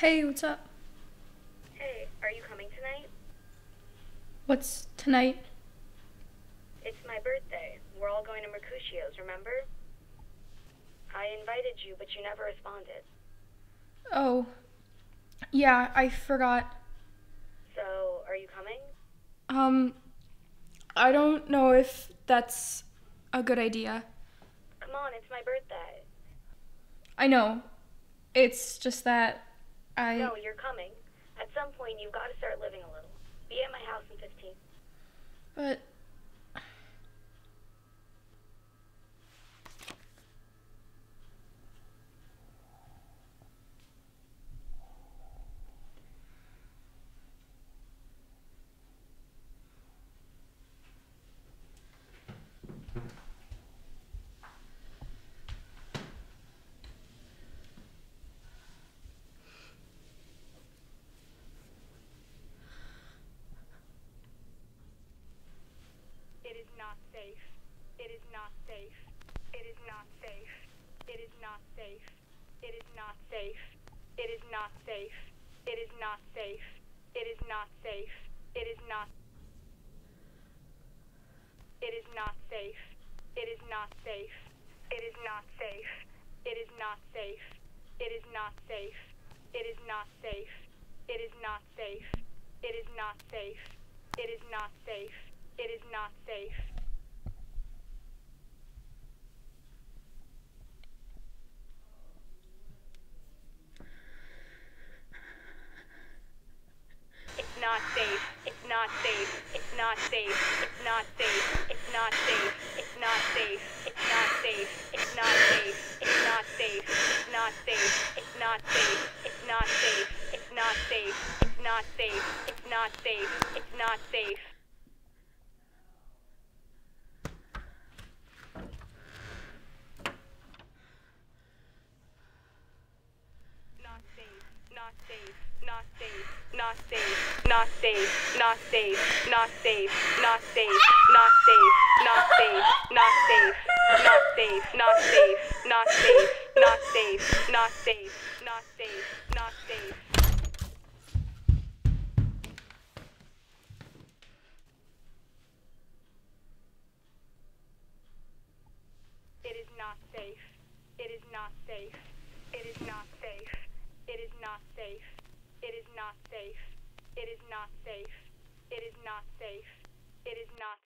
Hey, what's up? Hey, are you coming tonight? What's tonight? It's my birthday. We're all going to Mercutio's, remember? I invited you, but you never responded. Oh, yeah, I forgot. So, are you coming? Um, I don't know if that's a good idea. Come on, it's my birthday. I know. It's just that I. No, you're coming. At some point, you've got to start living a little. Be at my house in 15. But. It is not safe. It is not safe. It is not safe. It is not safe. It is not safe. It is not safe. It is not safe. It is not safe. It is not. It is not safe. It is not safe. It is not safe. It is not safe. It is not safe. It is not safe. It is not safe. It is not safe. It is not safe. It is not safe. It's not safe. It's not safe. It's not safe. It's not safe. It's not safe. It's not safe. It's not safe. It's not safe. It's not safe. It's not safe. It's not safe. It's not safe. It's not safe. It's not safe. It's not safe. It's not safe. Not safe. Not safe. Not safe. Not safe. Not safe. Not safe. Not safe. Not safe. Not safe. Not safe. Not safe. Not safe. Not safe. Not safe. Not safe. Not safe. Not safe. Not safe. It is not safe. It is not safe. It is not safe. It is not safe. It is not safe. It is not safe. It is not safe. It is not